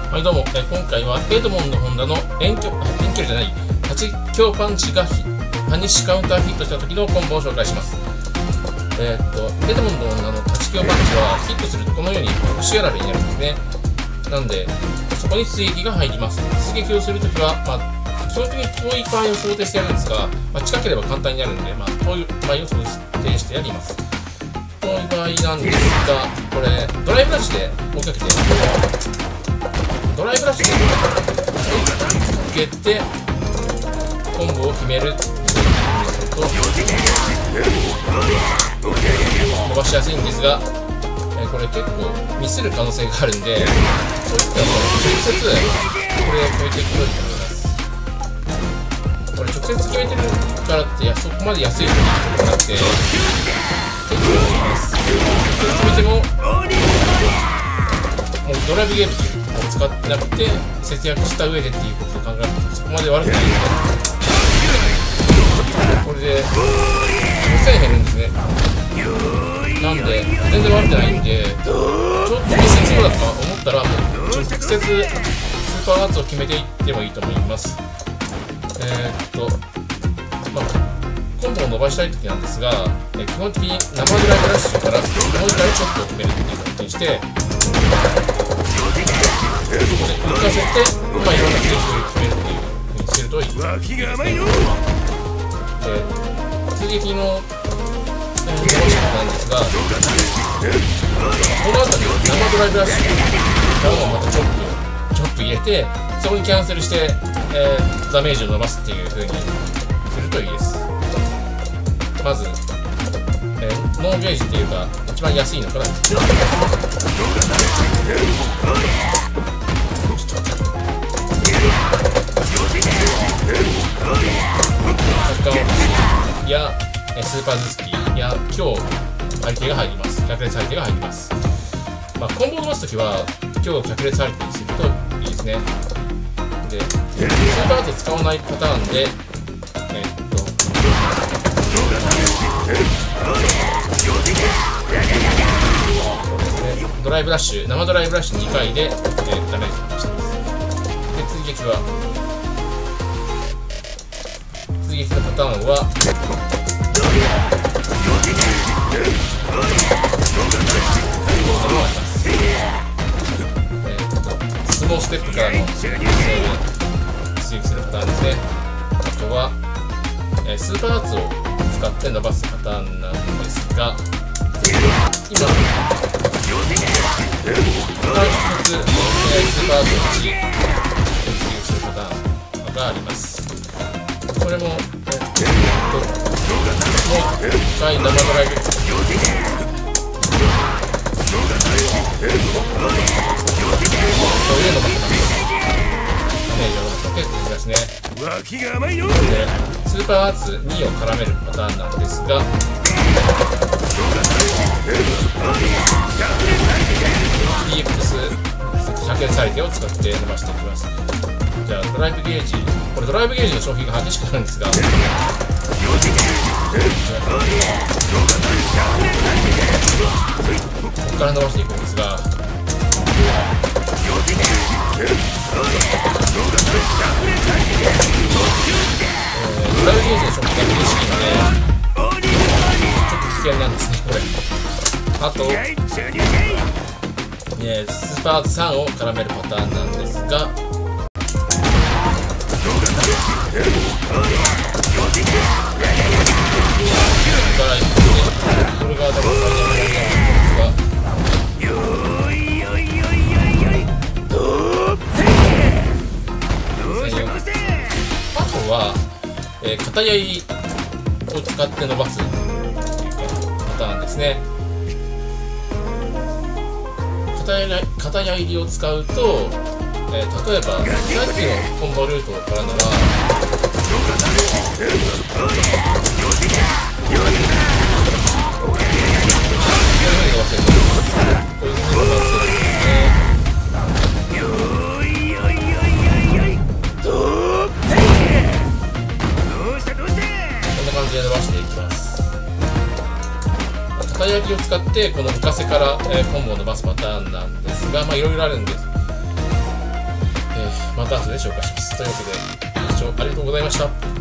はいどうも、今回はエドモンド・ホンダの遠距離じゃない立ち強パンチがパニッシュカウンターヒットした時のコンボを紹介します。エドモンド・ホンダの立ち強パンチはヒットするとこのように特殊やられになるんですね。なんでそこに追撃が入ります。追撃をするときは、基本的に遠い場合を想定してやるんですが、近ければ簡単になるんで、遠い場合を想定してやります。遠い場合なんですが、これドライブラッシュで追いかけてドライブラッシュで追いかけてコンボを決めると伸ばしやすいんですが、これ結構ミスる可能性があるんで、そういったのを直接これを超えていくといいと思います。これ直接決めてるからってそこまで安いということじゃなくて結構あります。決めてもドライブゲームを使ってなくて節約した上でっていうことを考えるとそこまで悪くないので、これで5000円減るんですね。なんで全然悪くないんで、ちょっとミスそうだとか思ったらもう直接スーパーアーツを決めていってもいいと思います。コンボを伸ばしたい時なんですが、基本的に生ドライブラッシュからもう一回ショットを決めるっていう形にして、浮かせて、いろんな形を決めるっていう風にしてるといいですね。追撃の伸ばし方なんですが、この後に生ドライブラッシュからもまたチョップ入れて、そこにキャンセルして、ダメージを伸ばすっていう風にするといいです。まず、ノーゲージっていうか一番安いのからやスーパーズスキーや強張り手が入ります。脚列張り手が入ります。コンボを伸ばすときは強脚列張り手にするといいですね。で、スーパーアートを使わないパターンでドライブラッシュ、生ドライブラッシュ2回で、ダメージを出してます。で、追撃のパターンはスモーステップからの追撃するパターンですね。あとは、スーパーアーツを使って伸ばすパターンなんですが、今2つスーパーアーツを1追撃するパターンがあります。これももう1回生ドライブこういうのがダメージをかけていきますね。スーパーアーツ2を絡めるパターンなんですが、DX 100円再生を使って伸ばしていきます。じゃあドライブゲージ、これドライブゲージの消費が激しくなるんですが、ここから伸ばしていくんですが、ドライブゲージの消費が激しいのでちょっと危険なんですね、これ。あと、スーパーアーツ3を絡めるパターンなんですが、これが多分最大の問題なんですが、あとは、片やりを使って伸ばすっていうパターンですね。片やりを使うと、例えばさっきのコンボルートからなら伸ばしていきます。片焼きを使ってこの浮かせから、コンボを伸ばすパターンなんですが、いろいろあるんです。 また後で紹介します。というわけで、ご視聴ありがとうございました。